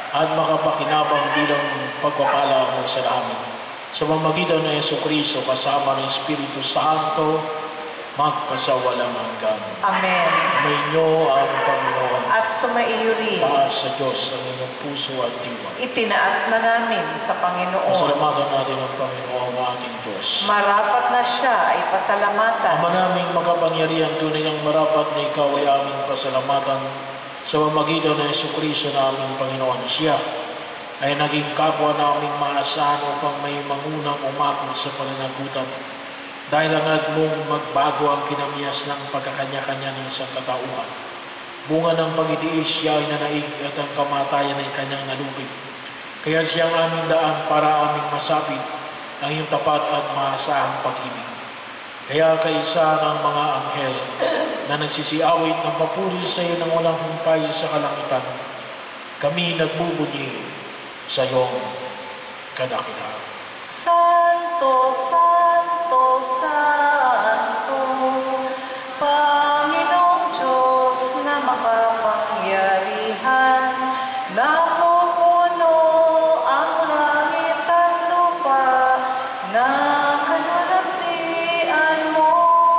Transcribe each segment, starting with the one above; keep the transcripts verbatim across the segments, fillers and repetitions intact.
at makapakinabang bilang pagpapala mo sa amin. Sa pamamagitan ng Jesucristo kasama ng Espiritu Santo, magpasawalang hanggan. Amen. Mainyo ang Panginoon. At sumaiyo rin. Taas sa Diyos ang inyong puso at diwa. Itinaas na namin sa Panginoon. Pasalamatan natin ang Panginoon ang ating Diyos. Marapat na siya ay pasalamatan. Ama naming makapangyarihan, tunay ang marapat na ikaw ay aming pasalamatan sa pamamagitan ng Jesucristo na aming Panginoon. Siya ay naging kapwa naming maasahan upang may mangunang umakot sa pananagutan. Dahil angad mong magbago ang kinamiyas ng pagkakanya-kanya ng isang katauhan. Bunga ng pag-itiis siya ay nanaig at ang kamatayan ay kanyang nalubig. Kaya siya ang aming daan para aming masapit ang iyong tapat at maasahang pag-ibig. Kaya kaisa ng mga anghel na nagsisiawit ng papuri sa iyo ng walang humpay sa kalangitan, kami nagbubunyi sa iyong kadakilaan. Santo, Santo, Santo, Panginoong Diyos na makapangyarihan, napupuno ang langit at lupa na kalwalhatian mo.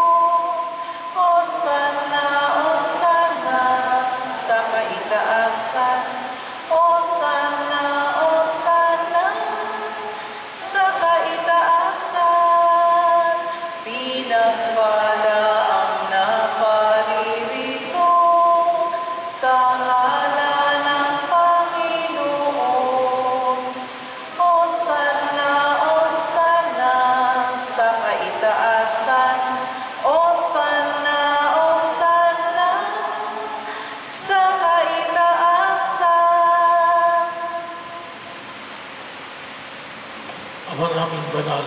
Hosanna, Hosanna sa kaitaasan, Hosanna, Hosanna sa kaitaasan, pinagpala ang naparirito sa ngalan ng Panginoon. Hosanna, Hosanna sa kaitaasan, Hosanna, Hosanna sa kaitaasan. Ama naming banal,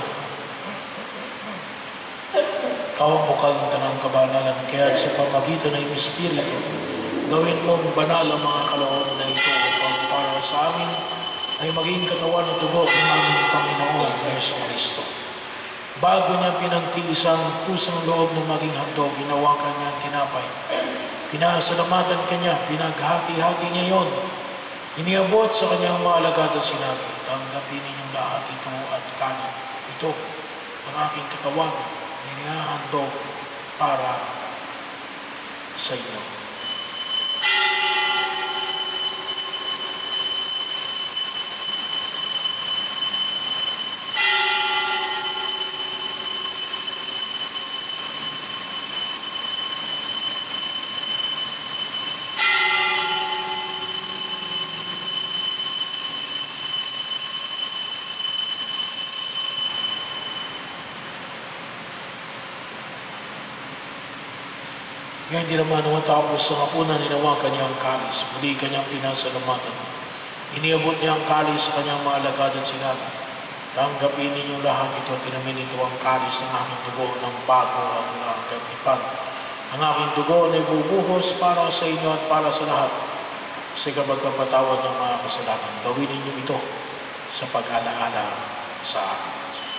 ikaw ang bukal ng tanang kabanalan, kaya sa pamagitan ng iyong Espiritu, gawin mong banal ang mga kaloob na ito upang para sa amin ay maging katawan at dugo ng aming Panginoon Jesucristo. Bago niya pinagtiis ang kusang loob ng maging handog, ginawa kanya ang tinapay. Pinasalamatan kanya, pinaghati-hati niya yon. Iniabot sa kanyang mga alagad at sinabi, tanggapin ninyong lahat ito at kanin. Ito ang aking katawan, inihahandog para sa inyo. Ngayon di naman matapos sa hapunan, ninawa kanya ang kalis. Muli kanyang pinasalamatan. Iniabot niya ang kalis sa kanyang mga alagad at sinabi, tanggapin ninyong lahat ito at tinamin ito ang kalis ng aking dugo ng bago at ng katipan. Ang aking dugo na ibubuhos para sa inyo at para sa lahat sa kapagpapatawad ng mga kasalanan. Gawin ninyo ito sa pag-alaala sa akin.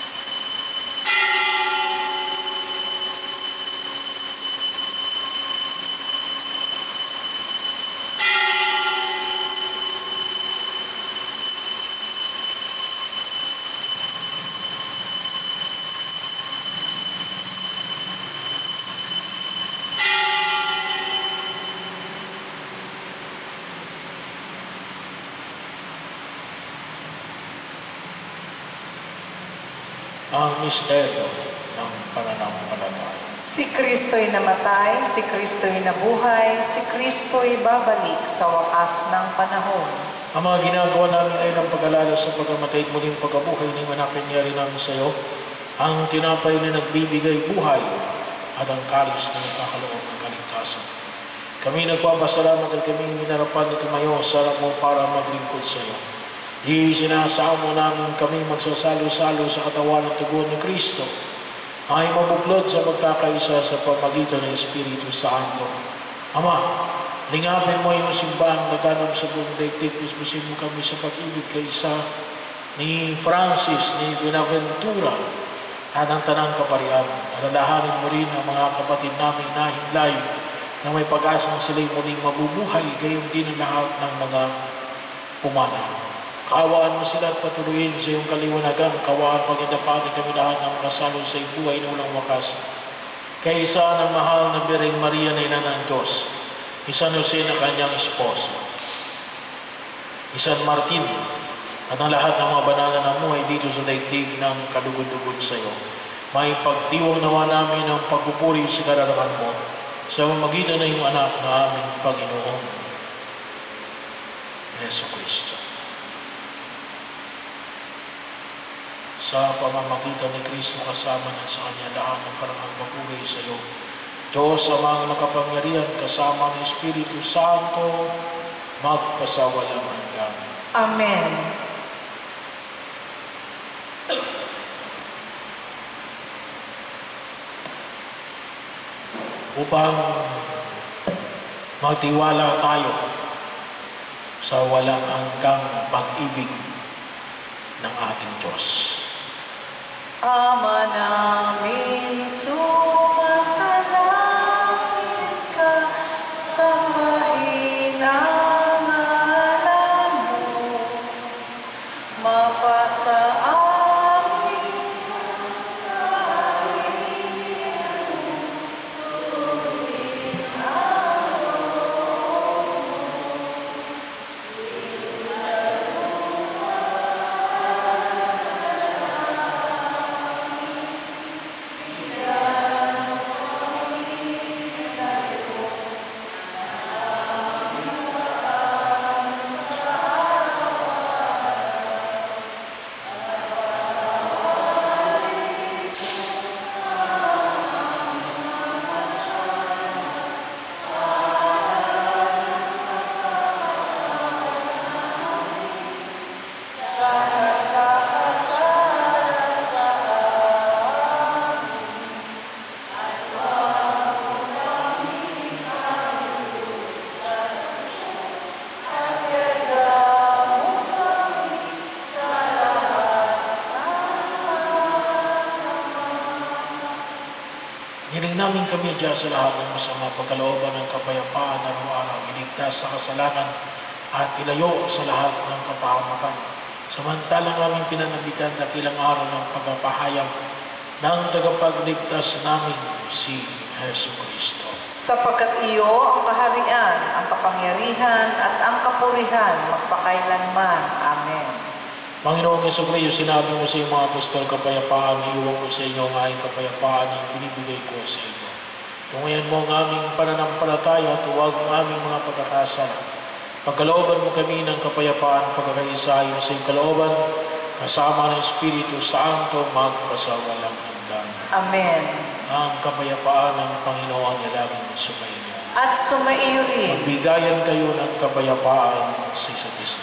Ang misteryo ng pananampalataya. Si Kristo'y namatay, si Kristo'y nabuhay, si Kristo'y babalik sa wakas ng panahon. Ang mga ginagawa namin ay ng pag-alala sa pagkamatay at muling pagkabuhay ng manapangyari namin sa iyo, ang tinapay na nagbibigay buhay at ang kalis na nagkakaloob ng kaligtasan. Kami nagpapasalamat at kami minarapan na tumayo sa harap mo para maglingkod sa iyo. Isinasamo namin kami magsasalo-salo sa katawan at tugon ni Kristo ay mabuklod sa magkakaisa sa pamagitan ng Espiritu Santo. Ama, lingapin mo yung simbahang naganap sa buong daigdig. Puspusin mo kami sa pag-ibig kaisa ni Francis, ni Buenaventura at ang tanang kaparian. Alalahanin mo rin ang mga kapatid naming nahinlay na may pag-asang sila'y muling mabubuhay, gayon din ang lahat ng mga pumanaw. Kaawaan mo sila at patuloyin sa iyong kaliwanagan. Kaawaan pagkitapati kami lahat ng makasalo sa iyong buhay na walang wakas. Kay isa ng mahal na Birheng Maria na ina ng Diyos, San Jose na kanyang esposo, San Martin, at ang lahat ng mga banal na namuhay dito sa daigdig ng kalugod-lugod sa iyo. May pagdiwang nawa namin ang pagpupuri sa kararaman mo sa mamagitan ng iyong anak na aming Panginoon, Yesu Kristo. Sa pamamagitan ni Kristo kasama niya sa kanya lahat ng karangang papuri sa iyo, Diyos amang makapangyarihan kasama ng Espiritu Santo, magpasawalang hanggan. Amen. Upang magtiwala tayo sa walang hanggang pag-ibig ng ating Diyos. Ama namin, sumasalangit ka, sambahin ang ngalan mo, mapasa amin ang kaharian, suriin ang loob mo, sa lupa sa langit, bigyan mo kami ngayon ang aming pagkain sa araw-araw, at patawarin mo ang aming mga kasalanan, para sa nagkakasala sa amin, at huwag mo kaming ipahilig sa tukso, at iadya mo kami sa lahat ng masama. Hiling namin kami dyan sa lahat ng masama, pagkalooban ng kapayapaan araw-araw, iligtas sa kasalanan at ilayo sa lahat ng kapahamakan. Samantalang aming pinanabikan dakilang araw ng pagpapahayag ng tagapagligtas namin, si Yesu Kristo. Sapagkat iyo ang kaharian, ang kapangyarihan, at ang kapurihan magpakailanman. Amen. Panginoong Yesu Kristo, sinabi mo sa iyong mga apostol, kapayapaan, iuwang ko sa inyo ang aking kapayapaan ang binibigay ko sa inyo. Tungayan mo ang aming pananampalataya at huwag ang aming mga pagkakasala. Pagkalooban mo kami ng kapayapaan, pagkakaisa ayon sa iyong kalooban, kasama ng Espiritu Santo, magpasawalang hanggan. Amen. Ang kapayapaan ng Panginoon ay laging sumainyo. At sumaiyo rin. Magbigayan kayo ng kapayapaan sa isa't isa.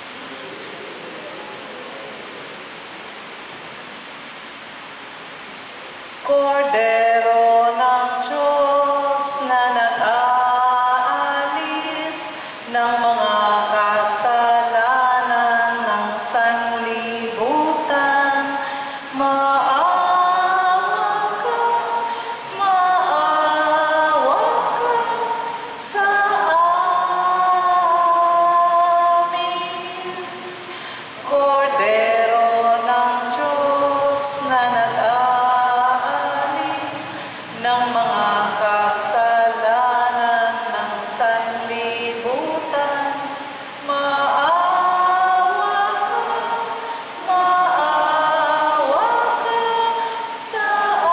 Kordero ng Diyos na nag-aalis ng mga kasalanan ng sanlibutan, maawa ka, maawa ka sa amin. Kordero ng Diyos na nag-aalis ng mga kasalanan ng sanlibutan, maawa ka, maawa ka sa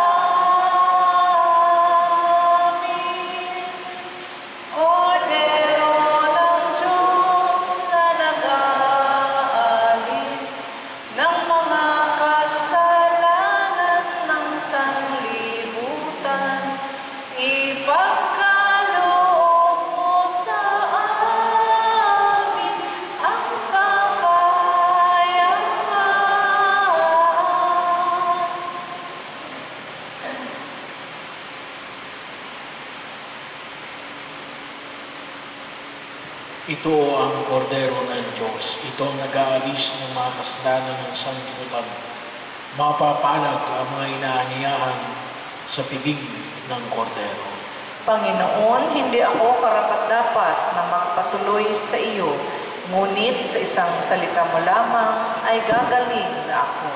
amin. Kordero ng Diyos na nag-aalis ng mga kasalanan ng sanlibutan, ipagkaloob mo sa amin ang kapayapaan. Ito ang kordero ng Diyos. Ito ang nag-aalis ng mga kasalanan ng sanlibutan. Mapapalad ang mga inaaniyahan sa piging ng kordero. Panginoon, hindi ako karapat-dapat na magpatuloy sa iyo. Ngunit sa isang salita mo lamang ay gagaling na ako.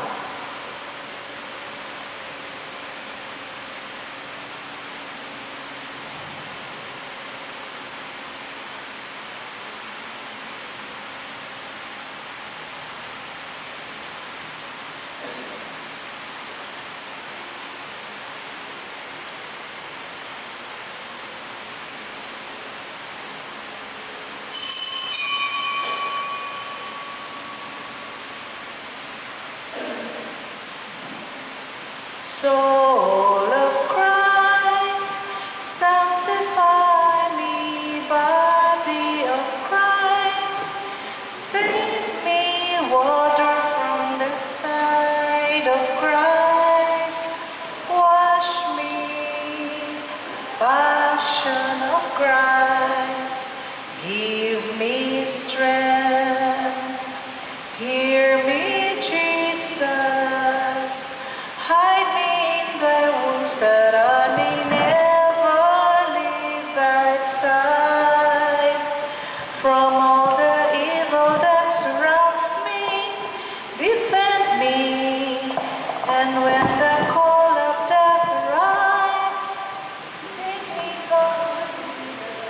Soul of Christ, sanctify me, body of Christ, save me, water from the side of Christ, wash me, passion of Christ, give me strength, hear me, Jesus. Hide me in thy wounds that I may never leave thy side. From all the evil that surrounds me, defend me. And when the call of death arrives, make me go to thee.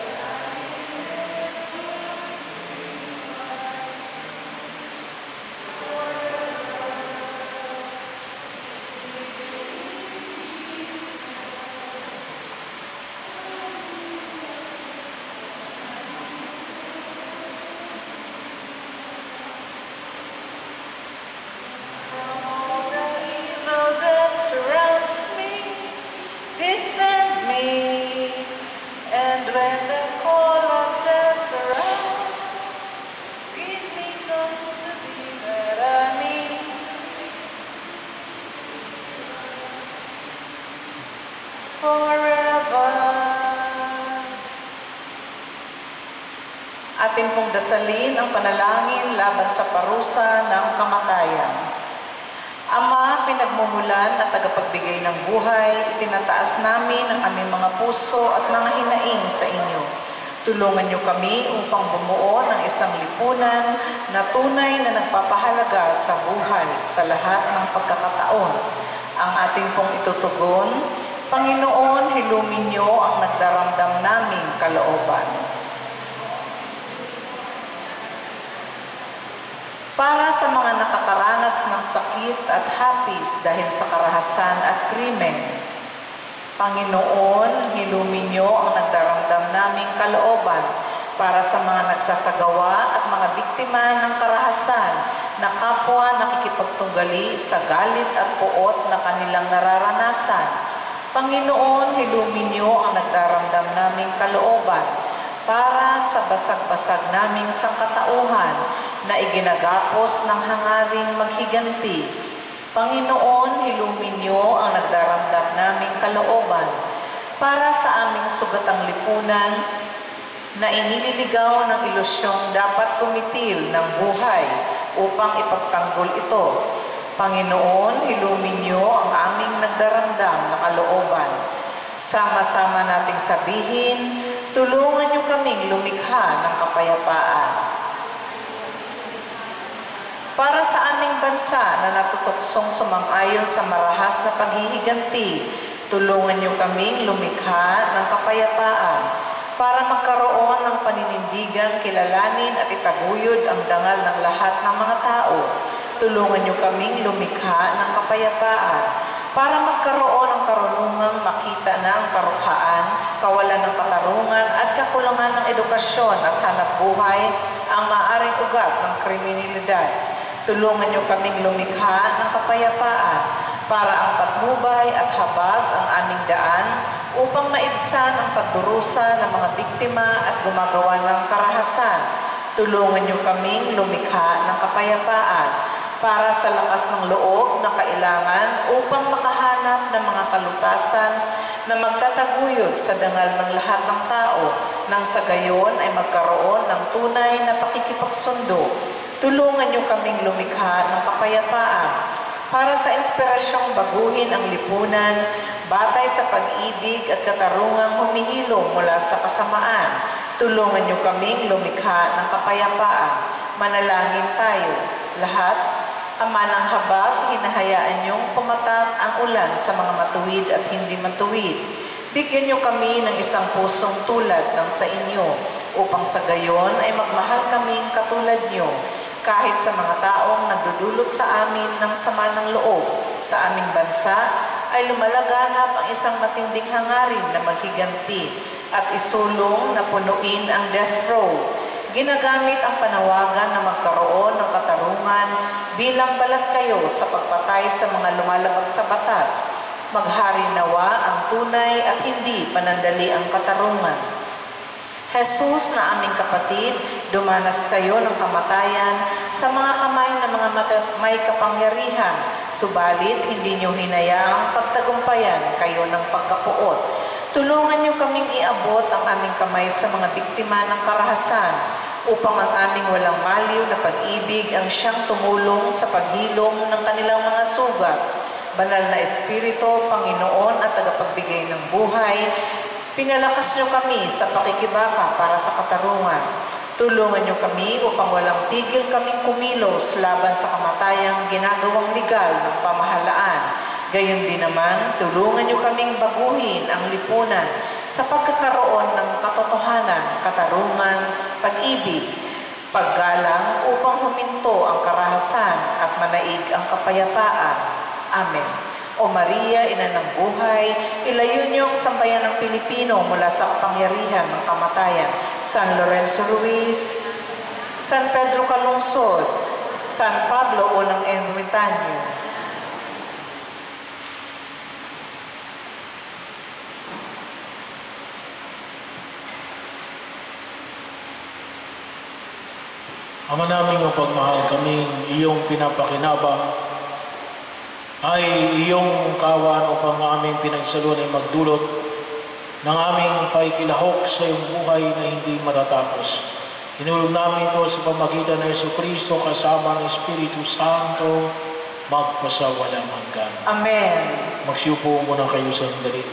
Defend me, and when the call of death arrives, bid me come to thee that I may forever. Atin pong dasalin ang panalangin laban sa parusa ng kamatayan. Ama, pinagmumulan at tagapagbigay ng buhay, itinataas namin ang aming mga puso at mga hinaing sa inyo. Tulungan niyo kami upang bumuo ng isang lipunan na tunay na nagpapahalaga sa buhay sa lahat ng pagkakataon. Ang ating pong itutugon, Panginoon, hilumin niyo ang nagdaramdam naming kalooban. Para sa mga nakakaranas ng sakit at hapis dahil sa karahasan at krimen, Panginoon, hilumin niyo ang nagdaramdam naming kalooban para sa mga nagsasagawa at mga biktima ng karahasan na kapwa nakikipagtunggali sa galit at puot na kanilang nararanasan. Panginoon, hilumin niyo ang nagdaramdam naming kalooban para sa basag-basag naming sangkatauhan na iginagapos ng hangaring maghiganti. Panginoon, hilumin niyo ang nagdaramdam naming kalooban para sa aming sugatang lipunan na inililigaw ng ilusyong dapat kumitil ng buhay upang ipagtanggol ito. Panginoon, hilumin niyo ang aming nagdaramdam na kalooban. Sama-sama nating sabihin, tulungan niyo kaming lumikha ng kapayapaan. Para sa aming bansa na natutuksong sumang-ayon sa marahas na paghihiganti, tulungan niyo kaming lumikha ng kapayapaan. Para magkaroon ng paninindigan, kilalanin at itaguyod ang dangal ng lahat ng mga tao, tulungan niyo kaming lumikha ng kapayapaan. Para magkaroon ng karunungang makita na ang karukhaan, kawalan ng katarungan at kakulangan ng edukasyon at hanap buhay ang maaaring ugat ng kriminalidad. Tulungan niyo kaming lumikha ng kapayapaan para ang patnubay at habag ang aming daan upang maibsan ang pagdurusa ng mga biktima at gumagawa ng karahasan. Tulungan niyo kaming lumikha ng kapayapaan para sa lakas ng loob na kailangan upang makahanap ng mga kalutasan na magtataguyod sa dangal ng lahat ng tao nang sa gayon ay magkaroon ng tunay na pakikipagsundo. Tulungan niyo kaming lumikha ng kapayapaan para sa inspirasyong baguhin ang lipunan batay sa pag-ibig at katarungang humihilom mula sa kasamaan. Tulungan niyo kaming lumikha ng kapayapaan. Manalangin tayo. Lahat, Ama ng habag, hinahayaan niyong pumatak ang ulan sa mga matuwid at hindi matuwid. Bigyan niyo kami ng isang pusong tulad ng sa inyo, upang sa gayon ay magmahal kaming katulad niyo, kahit sa mga taong nagdudulot sa amin ng sama ng loob. Sa aming bansa ay lumalaganap ang isang matinding hangarin na maghiganti at isulong na punuin ang death row. Ginagamit ang panawagan na magkaroon ng katarungan bilang balat kayo sa pagpatay sa mga lumalabag sa batas. Maghari nawa ang tunay at hindi panandali ang katarungan. Jesus na aming kapatid, dumanas kayo ng kamatayan sa mga kamay ng mga may kapangyarihan, subalit hindi niyo hinayaang pagtagumpayan kayo ng pagkapuot. Tulungan niyo kaming iabot ang aming kamay sa mga biktima ng karahasan, upang ang aming walang maliw na pag-ibig ang siyang tumulong sa paghilom ng kanilang mga sugat. Banal na Espiritu, Panginoon at tagapagbigay ng buhay, pinalakas niyo kami sa pakikibaka para sa katarungan. Tulungan niyo kami upang walang tigil kaming kumilos laban sa kamatayang ginagawang legal ng pamahalaan. Gayon din naman, tulungan niyo kaming baguhin ang lipunan sa pagkakaroon ng katotohanan, katarungan, pag-ibig, paggalang upang huminto ang karahasan at manaig ang kapayapaan. Amen. O Maria, ina ng buhay, ilayo niyo ang sambayan ng Pilipino mula sa kapangyarihan ng kamatayan. San Lorenzo Ruiz, San Pedro Calungsod, San Pablo Unang Ermitanyo, Ama namin o pagmahal kaming iyong pinapakinabang, ay iyong kawan upang aming pinagsaluan ay magdulot ng aming paikilahok sa iyong buhay na hindi matatapos. Inulog namin ito sa pamagitan ng Jesucristo kasama ng Espiritu Santo, magpasawalang hanggan. Amen. Magsiupo muna kayo sa sandali.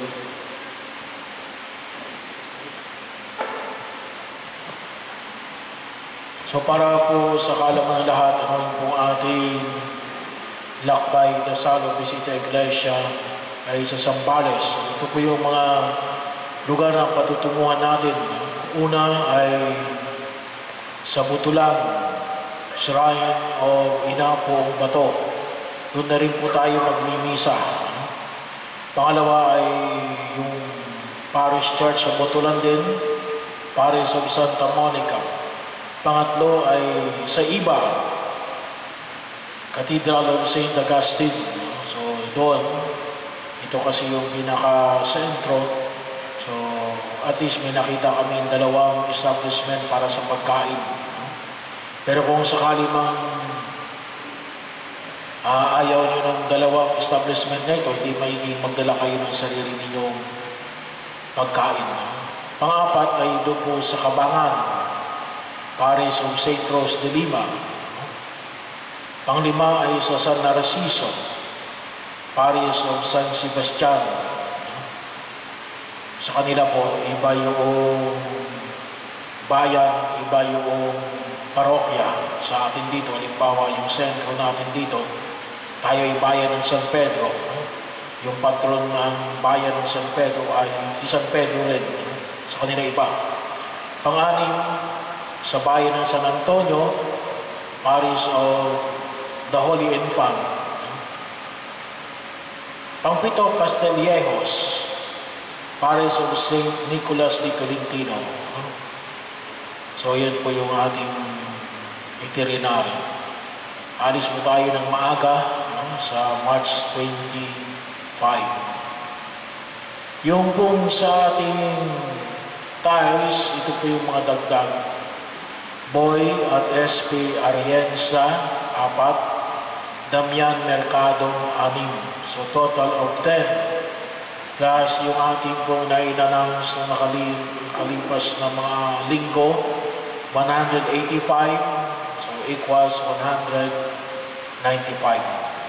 So para po sa kaalaman ng lahat, ano yung pong ating lakbay na Salo Bisita Iglesia ay sa Zambales. Ito po yung mga lugar na patutunguhan natin. Una ay sa Butulan, Shrine of Inapo Bato. Doon na rin po tayo magmimisa. Pangalawa ay yung Parish Church sa Butulan din, Parish of Santa Monica. Pangatlo ay sa Iba, Cathedral of Saint Augustine. So doon, ito kasi yung pinaka-sentro. So at least may nakita kami dalawang establishment para sa pagkain. Pero kung sakali mang uh, ayaw nyo ng dalawang establishment na ito, hindi maiging magdala kayo ng sarili ninyong pagkain. Pangapat ay doon po sa Kabangan, Parish of Saint Rose de Lima. Panglima ay sa San Narciso, Parish of San Sebastian. Sa kanila po, iba yung bayan, iba yung parokya. Sa atin dito, halimbawa yung sentro natin dito, tayo ay bayan ng San Pedro. Yung patron ng bayan ng San Pedro ay si San Pedro rin. Sa kanila iba. Pang-anim, sa bayan ng San Antonio, Parish of the Holy Infant. Pangpito, Castillejos, Parish of Saint Nicholas de Tolentino. So yan po yung ating itinerary. Alis mo tayo ng maaga no, sa March twenty-five. Yung pong sa ating tiles, ito po yung mga dagdag. Boy at S P Arienza, apat. Damian Mercado, anim. So total of ten. Plus yung ating pong na-announce na nakalipas na mga linggo, one hundred eighty-five. So equals one hundred ninety-five.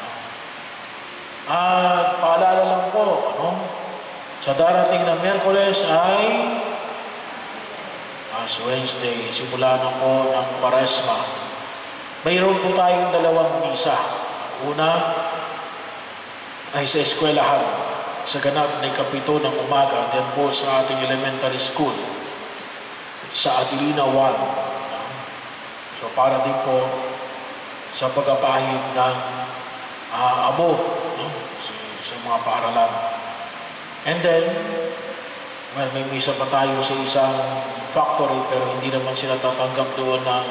At paalala lang po, ano, sa darating na Miyerkules ay as Wednesday, simula na po ng Kwaresma. Mayroon po tayong dalawang misa. Una ay sa eskwelahan, sa ganap na ikapito ng umaga, din po sa ating elementary school, sa Adelina one. So para din po sa pagpapahid ng uh, abo no? sa, sa mga paaralan. And then, well, may misa pa tayo sa isang factory pero hindi naman sila tatanggap doon ng,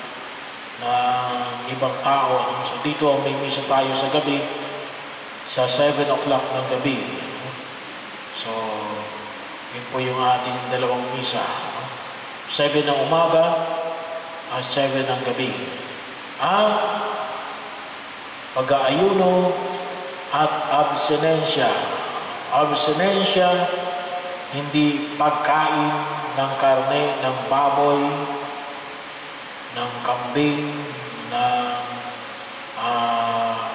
ng ibang tao. So dito may misa tayo sa gabi sa seven o'clock ng gabi. So, yun po yung ating dalawang misa. seven ng umaga at seven ng gabi. At pag-aayuno at abstinensya. Abstinensya, hindi pagkain ng karne, ng baboy, ng kambing, ng uh,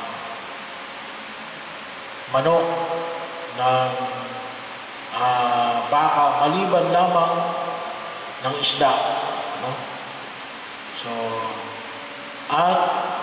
manok, ng uh, baka, maliban lamang ng isda. No? So, at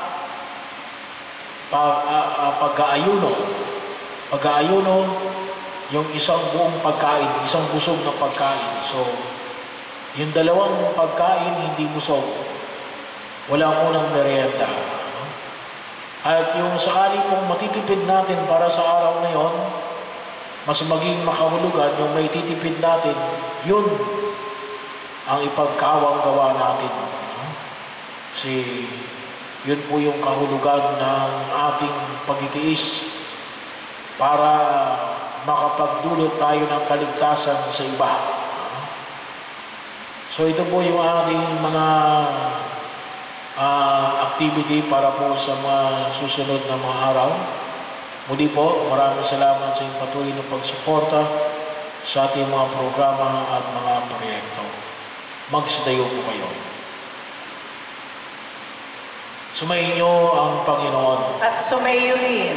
pag, uh, uh, pag-aayuno, pag-aayuno, yung isang buong pagkain, isang busog na pagkain. So, yung dalawang pagkain hindi busog. Wala munang merienda. No? At yung sakali pong matitipid natin para sa araw na yon, mas maging makahulugan yung may titipid natin, yun ang ipagkawang gawa natin. No? Kasi yun po yung kahulugan ng ating pagtitiis para makapagdulot tayo ng kaligtasan sa iba. So ito po yung ating mga uh, activity para po sa mga susunod na mga araw. Muli po, maraming salamat sa inyong patuloy na pagsuporta sa ating mga programa at mga proyekto. Magsidayo po kayo. Sumainyo ang Panginoon. At sumayo rin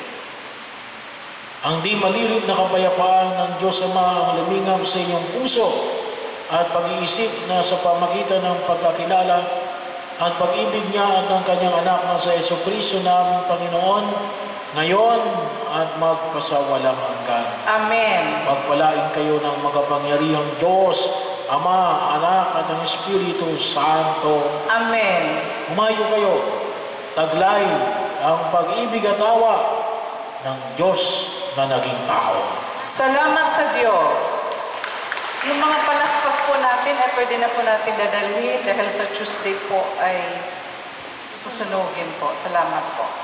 ang di malilit na kapayapaan ng Diyos Ama ang lumingap sa inyong puso at pag-iisip na sa pamagitan ng pagkakilala at pag-ibig niya at ng kanyang anak na sa Jesucristo naming Panginoon, ngayon at magpasawalang hanggan. Amen. Pagpalain kayo ng makapangyarihang Diyos, Ama, Anak at ang Espiritu Santo. Amen. Humayo kayo, taglay ang pag-ibig at awa ng Diyos na naging tao. Salamat sa Diyos. Yung mga palaspas po natin ay pwede na po natin dadalhin dahil sa Tuesday po ay susunugin po. Salamat po.